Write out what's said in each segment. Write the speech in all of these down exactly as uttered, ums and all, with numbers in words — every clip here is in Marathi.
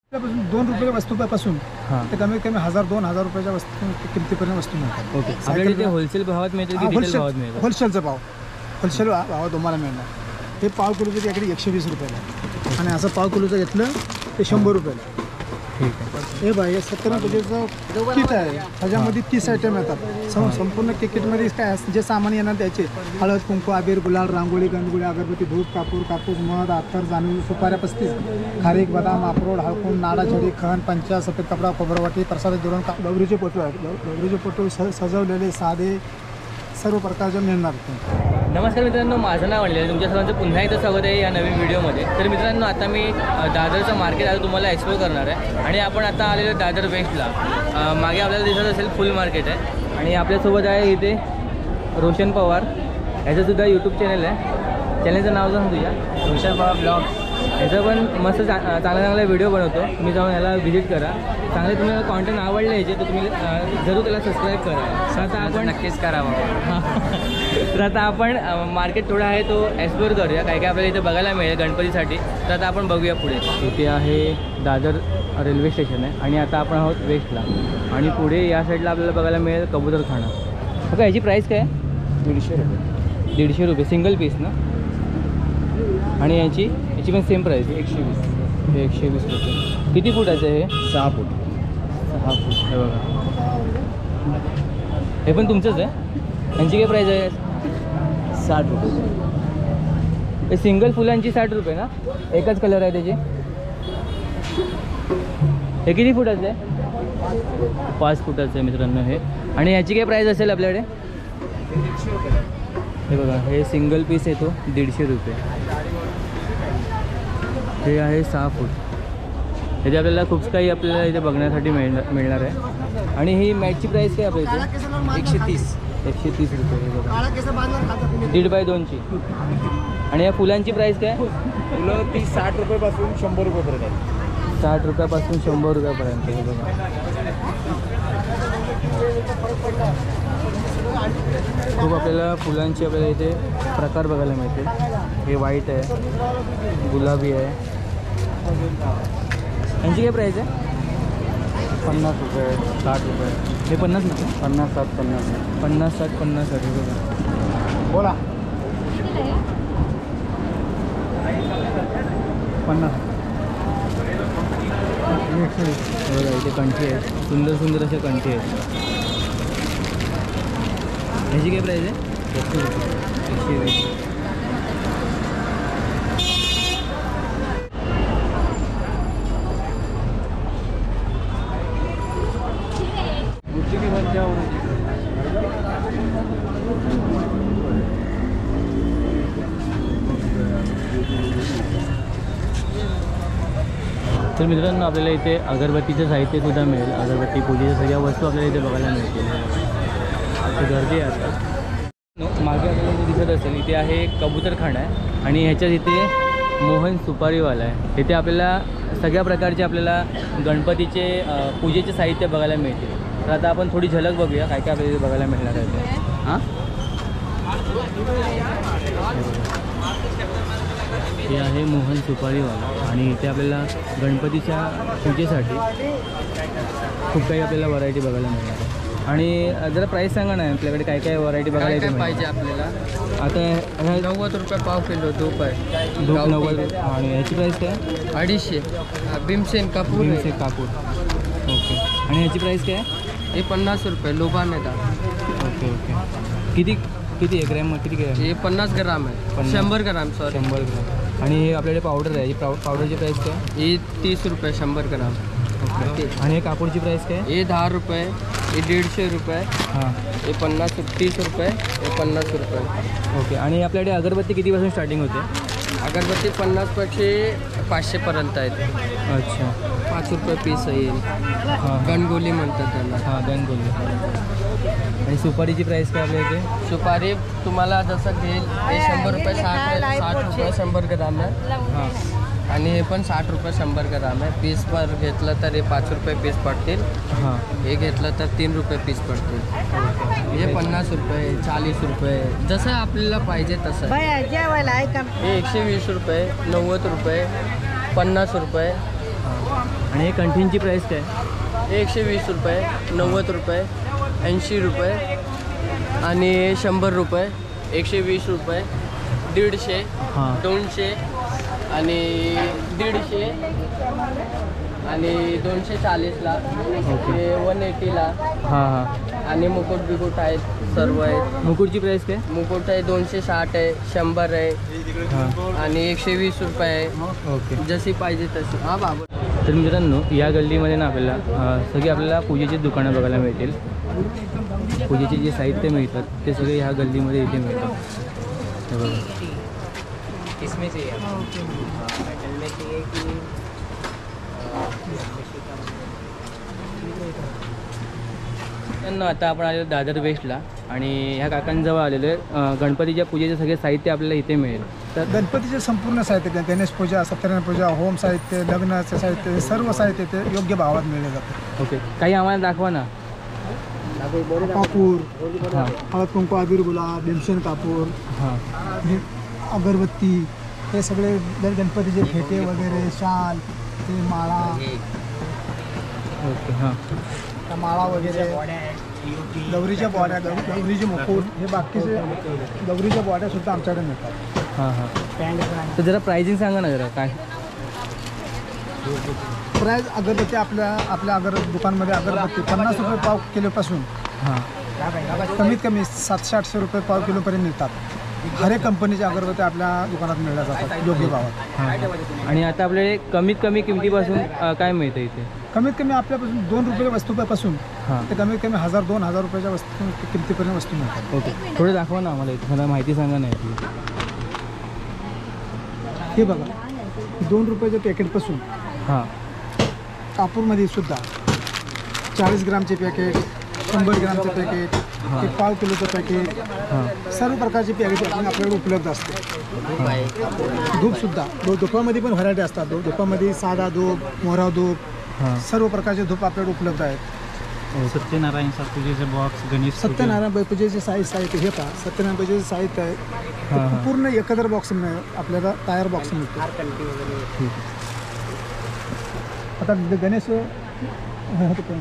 दोन रुपये वस्तूपासून ते कमीत कमी हजार दोन हजार रुपयाच्या वस्तू किमतीपर्यंत वस्तू मिळतात. ओके. आपल्याला इथे होलसेल भावात मिळतील की रिटेल भावात मिळतात? होलसेलचा भाव, होलसेल भाव तुम्हाला मिळणार. हे पाव किलोचं त्याकडे एकशे वीस रुपयाला आणि असं पाव किलोचं घेतलं ते शंभर रुपयाला. ठीक आहे. हे बाई हे सत्तर रुपयाचं किट आहे. ह्याच्यामध्ये तीस आयटम येतात. सं संपूर्ण किटमध्ये काय जे सामान येणार त्याचे हळद, कुंकू, अबीर, गुलाल, रांगोळी, गंधगुळी, अगरबत्ती, धूप, कापूर, कापूस, मध, अत्तर, जाणून, सुपाऱ्या पस्तीस, खारीक, बदाम, अक्रोड, हळकुंड, नाडा, छडी, खण, पंचा, सफेद कपडा, खोबरवाटी, प्रसाद जोडून गौरीचे फोटो आहेत. गौरीचे फोटो स सजवलेले साधे सर्व प्रकारचे मिळणार. नमस्कार मित्रांनो, माझं नाव आणलेलं तुमच्या सर्वांचं पुन्हा एकदा स्वागत आहे या नवीन व्हिडिओमध्ये. तर मित्रांनो, आता मी दादरचं मार्केट आता तुम्हाला एक्सप्लोर करणार आहे आणि आपण आता आलेलो दादर वेस्टला. मागे आपल्याला दिसत असेल फुल मार्केट आहे आणि आपल्यासोबत आहे इथे रोशन पवार. याचंसुद्धा यूट्यूब चॅनल आहे. चॅनलचं नाव सांग तुझ्या? रोशन पवार ब्लॉग. याचं पण मस्त चा चांगला चांगला व्हिडिओ बनवतो. तुम्ही जाऊन याला व्हिजिट करा. चांगले तुम्हाला कॉन्टेंट आवडले याचे तर तुम्ही जरूर त्याला सबस्क्राईब करा. तर आता आपण नक्कीच करावं. तर आता आपण मार्केट थोडा आहे तो एक्सप्लोर करूया. काय काय आपल्याला इथे बघायला मिळेल गणपतीसाठी. तर आता आपण बघूया पुढे. इथे आहे दादर रेल्वे स्टेशन आहे आणि आता आपण आहोत वेस्टला आणि पुढे या साईडला आपल्याला बघायला मिळेल कबूतरखाना. ओके. याची प्राईस काय? दीडशे रुपये. दीडशे रुपये सिंगल पीस ना. आणि याची याची पण सेम प्राईस एकशे वीस. हे एकशे वीस रुपये. किती फुटाचं आहे हे? सहा फूट. सहा फूट. हे बघा, हे पण तुमचंच आहे. यांची काय प्राईस आहे? साठ रुपये. हे सिंगल फुलांची साठ रुपये ना. एकच कलर आहे त्याचे. हे किती फुटाचं आहे? पाच फुटाचं आहे मित्रांनो हे. आणि याची काय प्राईस असेल आपल्याकडे? हे बघा, हे सिंगल पीस येतो दीडशे रुपये. हे आहे सहा फूट. ह्याचे आपल्याला खूप काही आपल्याला इथे बघण्यासाठी मिळणार मिळणार आहे. आणि ही मॅटची प्राईस काय आपल्या इथे? एकशे तीस. एकशे तीस रुपये. हे बघा, दीड बाय दोनची. आणि या फुलांची प्राईस काय? फुलं ती साठ रुपयापासून शंभर रुपयेपर्यंत आहे. साठ रुपयापासून शंभर रुपयापर्यंत. हे बघा, खूप आपल्याला फुलांची आपल्याला इथे प्रकार बघायला मिळतील. हे व्हाईट आहे, गुलाबी आहे. यांची काय प्राईस आहे? पन्नास रुपये, साठ रुपये. हे पन्नास ना? पन्नास साठ पन्नास पन्नास साठ पन्नास साठ. हे बघा, बोला. पन्नास. बघा इथे कंठी आहेत, सुंदर सुंदर अशा कंठी आहेत. ह्याची काय प्राईस आहे? एकशे रुपये. एकशे वीस. तर मित्रांनो, आपल्याला इथे अगरबत्तीचं साहित्यसुद्धा मिळेल. अगरबत्ती, पूजेच्या सगळ्या वस्तू आपल्याला इथे बघायला मिळतील. तर गर्दी आहे आता. मागे आपल्याला इथे दिसत असेल इथे आहे कबूतरखाना आहे आणि ह्याच्यात इथे मोहन सुपारीवाला आहे. इथे आपल्याला सगळ्या प्रकारचे आपल्याला गणपतीचे पूजेचे साहित्य बघायला मिळतील. तर आता आपण थोडी झलक बघूया काय काय आपल्याला इथे बघायला मिळणार आहे ते. हां, हे आहे मोहन सुपारीवाला आणि इथे आपल्याला गणपतीच्या पूजेसाठी खूप काही आपल्याला व्हरायटी बघायला मिळणार आहे. आणि जरा प्राईस सांगा ना, आपल्याकडे काय काय व्हरायटी बघायला काय पाहिजे आपल्याला? आता नव्वद रुपये पाव किलो धूप आहे. धूप नव्वद. आणि याची प्राईस काय? अडीचशे. भीमसेन कापूर. भीमसेन कापूर. ओके. आणि याची प्राईस काय? हे पन्नास रुपये लोबान आहे. Okay okay. किती किती आहे ग्रॅम? किती ग्रॅम? हे पन्नास ग्राम आहे. शंभर ग्राम सॉरी शंभर ग्राम. आणि हे आपल्याकडे पावडर आहे. ही पावडरची प्राईस काय? हे तीस रुपये शंभर ग्राम. ओके. आणि हे कापूरची प्राईस काय? हे दहा रुपये. हे दीडशे रुपये. हां. हे पन्नास तीस रुपये. हे पन्नास रुपये. ओके. आणि आपल्याकडे अगरबत्ती कितीपासून स्टार्टिंग होते? अगरबत्ती पन्नास पाचशे पाचशेपर्यंत आहेत. अच्छा. पाच रुपये पीस येईल. हां. गणगोली म्हणतात त्याला. हां, गणगोली. आणि सुपारीची प्राईस काय आपल्या इथे? सुपारी तुम्हाला जसं घेईल हे शंभर रुपये साठ साठ रुपये शंभर ग्राम आहे. हां. आणि हे पण साठ रुपये शंभर ग्राम आहे. पीस पर घेतलं तर हे पाच रुपये पीस पडतील. हां. हे घेतलं तर तीन रुपये पीस पडतील. हे पन्नास रुपये चाळीस रुपये जसं आपल्याला पाहिजे तसं. हे एकशे वीस रुपये नव्वद रुपये पन्नास रुपये. आणि हे कंठींची प्राईस काय? एकशे वीस रुपये, नव्वद रुपये, ऐंशी रुपये आणि शंभर रुपये, एकशे वीस रुपये, दीडशे, हां दोनशे आणि दीडशे आणि दोनशे चाळीसला, ओके, वन एटीला हां हां. आणि मुकुट बिकुट आहेत, सर्व आहेत. मुकुटची प्राईस काय? मुकुट आहे दोनशे साठ आहे, शंभर आहे हां आणि एकशे वीस रुपये आहे, ओके. जशी पाहिजे तशी. हां बाबा. तर मित्रांनो या गल्लीमध्ये ना आपल्याला अ, सगळी आपल्याला पूजेची दुकानं बघायला मिळतील. पूजेचे जे साहित्य मिळतात ते सगळे ह्या गल्लीमध्ये इथे मिळतात. हे बघा. इसमें से मित्रांनो आता आपण आलेलो दादर वेस्टला आणि ह्या काकांजवळ आलेलो आहे. अ, गणपतीच्या पूजेचे सगळे साहित्य आपल्याला इथे मिळेल. तर गणपतीचे संपूर्ण साहित्य, गणेश पूजा, सत्यनारायण पूजा, होम साहित्य, लग्नाचं साहित्य, हे सर्व साहित्य ते योग्य भावात मिळले जातं. ओके, काही आम्हाला दाखवा ना. कापूर, हां हळद कुंकू, अबीर, गुलाब, भीमसेन कापूर, हां हे अगरबत्ती, हे सगळे जर गणपतीचे फेटे वगैरे, शाल, ते माळा, ओके. हां त्या माळा वगैरे, गौरीच्या बॉड्या, गौ गौरीचे मुकुट, हे बाकीचे गौरीच्या बॉड्या सुद्धा आमच्याकडे मिळतात. हां हां. तर जरा प्राइसिंग सांगा ना जरा काय. प्राईज अगरबत्ती आपल्या आपल्या अगर दुकानमध्ये अगरबत्ती पन्नास रुपये पाव किलोपासून हां कमीत कमी सातशे आठशे रुपये पाव किलोपर्यंत मिळतात. हर एक कंपनीच्या अगरबत्ती आपल्या दुकानात मिळल्या जातात योग्य भावात. हां. आणि आता आपल्याकडे कमीत कमी किमतीपासून अ, काय मिळतं इथे? कमीत कमी आपल्यापासून दोन रुपये वस्तूपासून हां ते कमीत कमी हजार दोन हजार रुपयाच्या वस्तू किमतीपर्यंत वस्तू मिळतात. ओके. थोडं दाखवा ना आम्हाला इथे, मला माहिती सांगा ना यातली. हे बघा दोन रुपयाच्या पॅकेटपासून हां कापूरमध्ये सुद्धा चाळीस ग्रामचे पॅकेट, शंभर ग्रामचे पॅकेट, ते पाव किलोचं पॅकेट, हां सर्व प्रकारचे पॅकेट आपल्याकडे उपलब्ध असते. धूपसुद्धा धू धुपामध्ये पण व्हरायटी असतात. धूप धुपामध्ये साधा धूप, मोहरा धूप, हां. सर्व प्रकारचे धूप आपल्याकडे उपलब्ध आहेत. सत्यनारायण पूजेचे बॉक्स, गणेश सत्यनारायण पूजेचे साहित्य साहित्य हे पहा, सत्यनारायण पूजेचे साहित्य आहे हां हां. ते पूर्ण एकत्र बॉक्स मिळ आपल्याला तयार बॉक्स मिळतो. ठीक. आता ग- गणेश होतं पण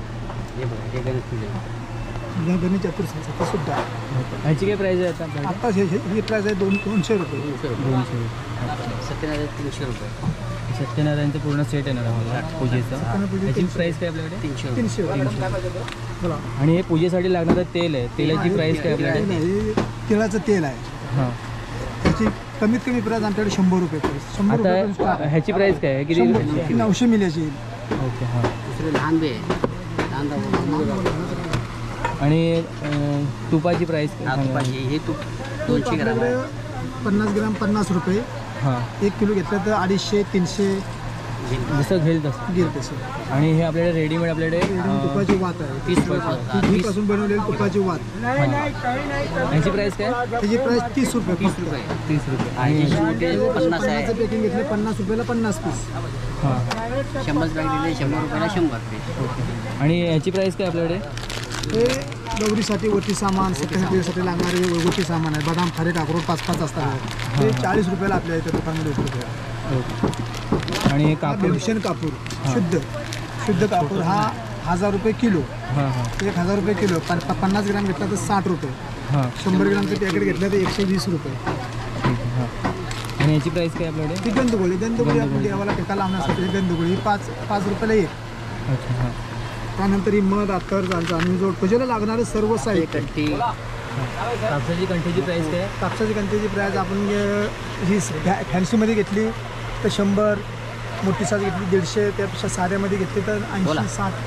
या गणेश चतुर्थीसाठी सुद्धा ह्याची काय प्राईज आहे आता आपल्याकडे? आता हे हे- ही प्राईस आहे दोन दोनशे रुपये. दोनशे. सत्यनारायण तीनशे रुपये, सत्यनारायणचं पूर्ण सेट येणार आम्हाला पूजेचं. पूजेचं ह्याची प्राईस काय आपल्याकडे? तीनशे रुपये. तीनशे रुपये. बोला आणि हे पूजेसाठी लागणारं तेल आहे, तेलाची प्राईस काय आपल्याकडे? नाही, तिळाचं तेल आहे, हां. त्याची कमीत कमी प्राईस आमच्याकडे शंभर रुपये प्राईस. शंभर रुपये आता ह्याची प्राईस काय आहे? किती? शंभर नऊशे मिल्याची. ओके. हां. दुसरे लहान बी आहे, लहान आणि अं, तुपाची प्राईस काय सांगा? हे तू दोनशे ग्राम आहे. आपल्याकडे पन्नास ग्राम पन्नास रुपये, हां एक किलो घेतलं तर अडीचशे तीनशे जसं घेईल तसं. गिर तसे. आणि हे आपल्याकडे रेडीमेड आपल्याकडे एकदम अं, तुपाची वात आहे, तीस रुपये. ती पासून बनवलेली तुपाची वात. ह्याची प्राईस काय? त्याची प्राईस तीस रुपये तीस फक्त. रुपये. तीस रुपये. आणि आणि मोठे पन्नास आहे. पन्नासचं पॅकिंग घेतलं पन्नास रुपयाला पन्नास पीस. हां. शंभर बॅग दिले, शंभर रुपयाला शंभर पीस. आणि ह्याची प्राईस काय आपल्याकडे? हे गौरीसाठी वरती सामान, सत्यनारायण पूजेसाठी लागणारे वरती सामान आहे. बदाम, खारीक, अक्रोड पाच पाच असतात. ते चाळीस रुपयाला आपल्या इथे दुकानमध्ये उपलब्ध आहे. ओके. आणि हे कापूर? भीमसेन कापूर शुद्ध शुद्ध कापूर हा हजार रुपये किलो. हां हां एक हजार रुपये किलो. प- प- पन्नास ग्राम घेतला तर साठ रुपये. हां. शंभर ग्रामचं पॅकेट घेतलं तर एकशे वीस रुपये. ठीक आहे. हां. आणि याची प्राईस काय आपल्याकडे? ती गंधगोळी गंधगोळी आपण देवाला टेका लावण्यासाठी ही गंधगोळी पाच पाच रुपयाला एक. अच्छा. हां. त्यानंतर ही मध, अत्तर, जाणून पूजेला लागणारे सर्व साहित्य. कट्टी कापसाची कंठीची प्राईस काय? कापसाची कंटेची प्राईज आपण अं, ही फॅ फॅन्सीमध्ये घेतली तर शंभर, मोठी साज घेतली दीडशे, त्यापेक्षा साध्यामध्ये घेतली तर बोला. ऐंशी साठ.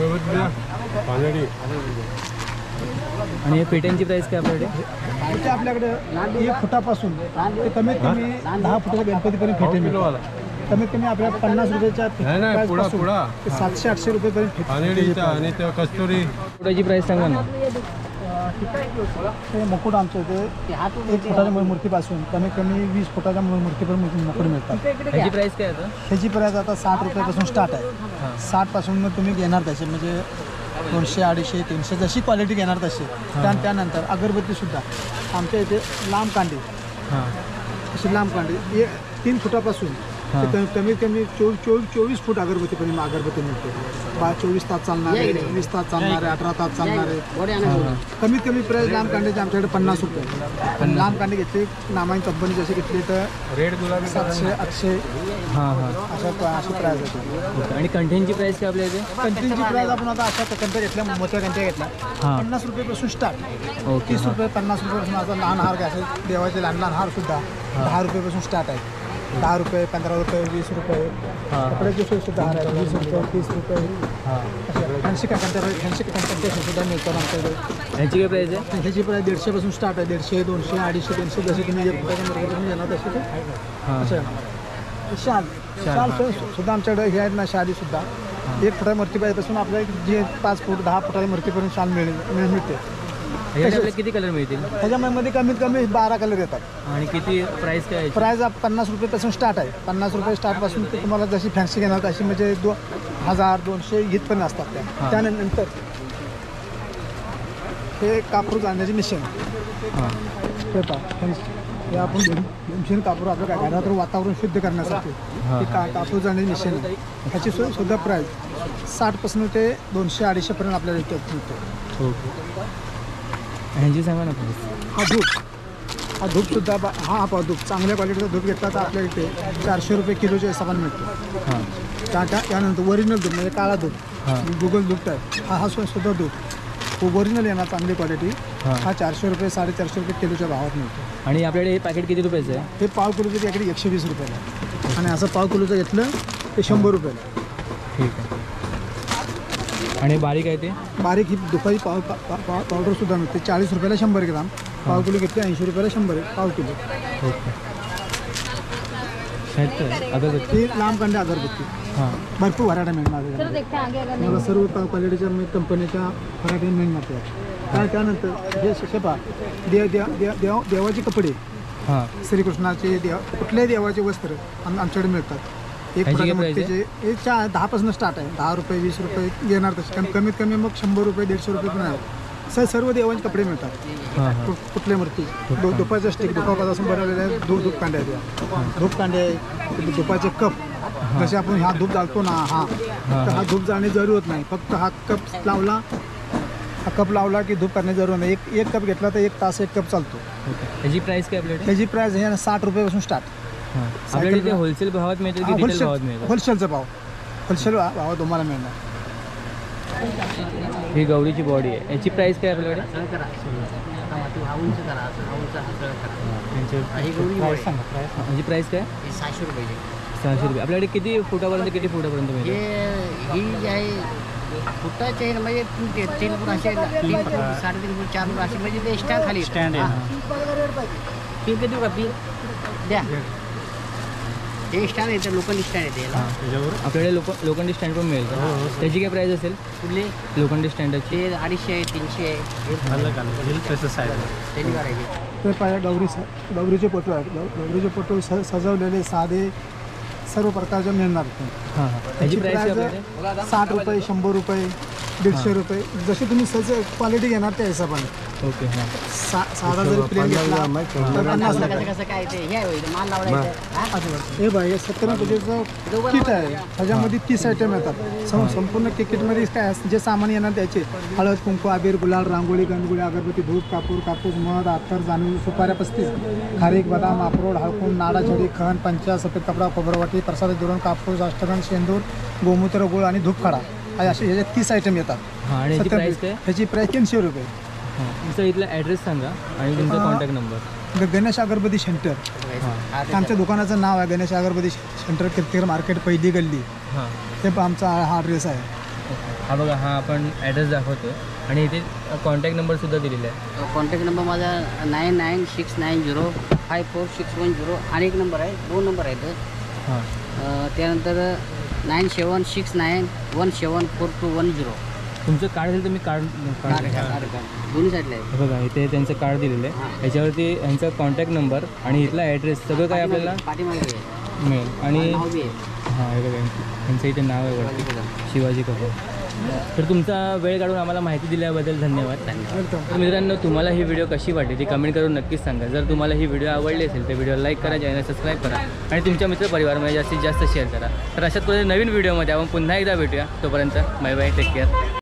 आणि हे पेट्यांची प्राईस काय आपल्याकडे? इथे आपल्याकडे एक फुटापासून ते कमीत कमी दहा फुटाच्या गणपतीपर्यंत फेटे मिळतात. कमीत कमी आपल्याला पन्नास रुपयाच्या नाही, नाही, price पुढं, पासून पुढं. ते सातशे आठशे रुपयेपर्यंत फेटे- आणि फेटेची इथं price. आणि ते कस्तुरी पेट्याची प्राईस सांगा ना. ते मुकुट आमचं इथे एक फुटाच्या मूर्तीपासून कमीत कमी वीस फुटाच्या मूर्तीपर्यंत मुकुट मिळतात. ह्याची प्राईस काय आता? त्याची प्राईस आता साठ रुपयापासून स्टार्ट आहे. साठपासून मग तुम्ही घेणार तसे म्हणजे दोनशे अडीचशे तीनशे जशी क्वालिटी घेणार तशी. त्या त्यानंतर अगरबत्तीसुद्धा आमच्या इथे लांब कांडी, हां अशी लांब कांडी एक तीन फुटापासून हां. ते कमी- कमीत कमी चोवीस चोवीस चोवीस फूट अगरबत्तीपर्यंत अगरबत्ती मिळते बा चोवीस तास चालणारे वीस तास चालणारे अठरा तास चालणारे कमीत कमी प्राईस लांब कांड्याचे आमच्याकडे पन्नास रुपये पण लांब कांडे घेतले नामांक कंपनी जशी घेतली तर रेड गुलाबी सातशे आठशे हां हां अशा अशी प्राईस होते ओके आणि कंटेनची प्राईस काय आपल्या इथे कंटेनची प्राईस आपण आता अशा कंट्या घेतल्या मोठ्या कंट्या घेतल्या हां. पन्नास रुपयेपासून स्टार्ट ओके तीस हां. रुपये पन्नास रुपयापासून आता लहान हार घ्यायचे देवाचे लहान लहान हार सुद्धा दहा रुपयापासून स्टार्ट आहे दहा रुपये पंधरा रुपये वीस रुपये हां. कपड्याचे सोय सुद्धा हार आहे वीस रुपये तीस रुपये हां. ऐंशी का कंट्या ऐंशी का कंट्या सुद्धा मिळतात आमच्याकडे ह्याची काय प्राईस आहे ह्याची प्राईस दीडशेपासून स्टार्ट आहे दीडशे दोनशे अडीचशे तीनशे जसे तुम्ही एक रुपयाच्या बरोबर घेणार तसे ते हां असं आहे. शाल शाल सु- सुद्धा आमच्याकडे हे आहेत ना शाली सुद्धा एक फुटा मूर्तीपासून आपल्याला जे पाच फूट दहा फुटाच्या मूर्तीपर्यंत शाल मिळेल मिळ- मिळते ह्याच्यात आपल्याला किती कलर मिळतील त्याच्यामध्ये कमीत कमी बारा कलर येतात आणि किती प्राईस काय आहे याची? प्राईज पन्नास रुपयेपासून स्टार्ट आहे पन्नास रुपये स्टार्टपासून ते तुम्हाला जशी फॅन्सी घेणार तशी म्हणजे दो हजार दोनशे इथपर्यंत असतात त्या हां. त्यानंतर हे कापूर जाण्याची मिशन हां हे पहा फॅन्सी हे आपण मिशन कापूर आपलं काय घरात वातावरण शुद्ध करण्यासाठी हां. हे का कापूर जाण्याची मिशन आहे ह्याची सु- सुद्धा प्राईज साठपासून ते दोनशे अडीचशेपर्यंत आपल्याला इथे मिळतो ओके ह्यांची सांगा ना प्राईस हा धूप हा धूपसुद्धा बा हा हा पहा धूप चांगल्या क्वालिटीचा धूप घेतला तर आपल्या इथे चारशे रुपये किलोच्या हिशोबाने मिळतो हां त्या त्या त्यानंतर ओरिजिनल धूप म्हणजे काळा धूप हां गुगल धूप टाईप हा हा सु- सुद्धा धूप ओरिजिनल येणार चांगली क्वालिटी हां. हा चारशे रुपये साडेचारशे रुपये किलोच्या भावात मिळतो आणि आपल्याकडे हे पॅकेट किती रुपयाचं आहे हे पाव किलोचं त्याकडे एकशे वीस रुपयाला आहे. आणि असं पाव किलोचं घेतलं ते शंभर रुपयाला आहे. ठीक आहे आणि बारीक आहे ते बारीक ही दुपारी पाव पा- पा- पाव पावडरसुद्धा मिळते चाळीस रुपयाला शंभर ग्राम पाव किलो घेतले ऐंशी रुपयाला शंभर पाव किलो ओके ह्यात अगरबत्ती ही लांब कांडे अगरबत्ती हां भरपूर व्हरायटी मिळणार त्याच्यामध्ये. मला सर्व क- क्वालिटीच्या म्हणजे कंपनीच्या व्हरायटी मिळणार त्या काय त्यानंतर हे शेपा देव देव देव देव देवाचे कपडे हां श्रीकृष्णाचे देव कुठल्याही देवाचे वस्त्र आम आमच्याकडे मिळतात एक ह्याची काय प्रकारचे price आहे? मूर्तीचे हे चार दहापासून स्टार्ट आहे दहा रुपये वीस रुपये येणार तसे कमी कमीत कमी मग शंभर रुपये दीडशे रुपये पण आहे सर सर्व देवांचे कपडे मिळतात हां हां कु- कुठल्या मूर्ती दो दुपाचं स्टिक दुपापासून बनवलेले आहे धूप धूप कांडे आहेत त्या धूप कांडे आहे दुपाचे कप जसे आपण हा धूप जाळतो ना हा तर हा धूप जाळणे जरूर होत नाही फक्त हा कप लावला हा कप लावला की धूप करणे जरूर नाही एक एक कप घेतला तर एक तास एक कप चालतो ओके ह्याची प्राईस काय आपल्याकडे त्याची प्राईस आहे ना साठ रुपयापासून स्टार्ट हां आपल्याकडे ते होलसेल भावात मिळतं की रिटेल भावात मिळतं होलसेलचा भाव होलसेल भाव तुम्हाला मिळणार ही गौरीची बॉडी आहे याची प्राईस काय आपल्याकडे ह्याची प्राईस काय सहाशे रुपये सहाशे रुपये आपल्याकडे किती फुटापर्यंत किती फुटापर्यंत हे मिळतं ही जी आहे फुटाचे आहे ना, म्हणजे तीन ते- तीन फूट असे तीन फूट साडेतीन फूट चार फूट असे म्हणजे ते स्टँड खाली स्टँड आहे पी किती का पी द्या हे स्टँड येतं लोकल स्टँड येते याला. त्याच्यावर आपल्याकडे लोक लोखंडी स्टँड पण मिळेल का? त्याची काय प्राईस असेल कुठले लोखंडी स्टँडाची ते अडीचशे आहे तीनशे आहे हे अलग अलग येईल तसं साईड त्यांनी करायचे ते पाया गौरी स गौरीचे फोटो आहेत गौ- गौरीचे फोटो स सजवलेले साधे सर्व प्रकारचे मिळणार हां हां त्याची प्राईस काय आपल्याकडे प्राईस साठ रुपये शंभर रुपये दीडशे रुपये जशी तुम्ही सज क्वालिटी घेणार त्या हिशोबाने ओके हां सा साधा जरी प्लेन घेतला तर पन्नास कसं रुपये कसं काय ते हे आहे होय, माल लावडायचं हा? हे बाई हे सत्तर पूजेचं किट आहे ह्याच्यामध्ये तीस आयटम येतात सं संपूर्ण कि- किटमध्ये काय असं जे सामान येणार त्याचे हळद कुंकू अबीर गुलाल रांगोळी गंधगुळी अगरबत्ती धूप कापूर कापूस मध अत्तर जाणून सुपाऱ्या पस्तीस खारीक बदाम अक्रोड हळकून नाडा छडी खण पंचा सफेद कपडा खोबरवाटी प्रसाद दुरण कापूस अष्टगंध शेंदूर गोमूत्र गुळ आणि धूप खडा हे असे ह्याच्यात तीस आयटम येतात हां आणि याची सत्तर प्राईस काय ह्याची प्राईस तीनशे रुपये हां तुमचा इथला ॲड्रेस सांगा आणि तुमचा हां. कॉन्टॅक्ट नंबर ग- गणेश अगरबत्ती सेंटर हां हा, ते आमच्या दुकानाचं नाव आहे गणेश अगरबत्ती सेंटर कीर्तिकर मार्केट पहिली गल्ली हां हे पण आमचा हा ॲड्रेस आहे हा बघा हा आपण ॲड्रेस दाखवतो आणि इथे कॉन्टॅक्ट नंबरसुद्धा दिलेला आहे कॉन्टॅक्ट नंबर माझा nine nine six nine zero five four six one zero आणि एक नंबर आहे दोन नंबर आहेत हां अ, त्यानंतर nine seven six nine one seven four two one zero तुमचं कार्ड असेल तर मी कार्ड कार्ड दोन्ही साईडला आहे बघा इथे त्यांचं कार्ड दिलेलं आहे याच्यावरती यांचा कॉन्टॅक्ट नंबर आणि इथला ॲड्रेस सगळं काय आपल्याला पाठीमागे आहे. मिळेल आणि नाव बी आहे हां हे बघा यांचं इथे नाव आहे वरती शिवाजी कपूर तर तुमचा वेळ काढून आम्हाला माहिती दिल्याबद्दल धन्यवाद. वेलकम. तर मित्रांनो, तुम्हाला ही व्हिडिओ कशी वाटली ती कमेंट करून नक्कीच सांगा. जर तुम्हाला ही व्हिडिओ आवडली असेल तर व्हिडिओ लाईक करा, चॅनल सबस्क्राईब करा आणि तुमच्या मित्रपरिवारामध्ये जास्तीत जास्त शेअर करा. तर अशाच कोणत्या नवीन व्हिडिओमध्ये आपण पुन्हा एकदा भेटूया. तोपर्यंत बाय बाय, टेक केअर.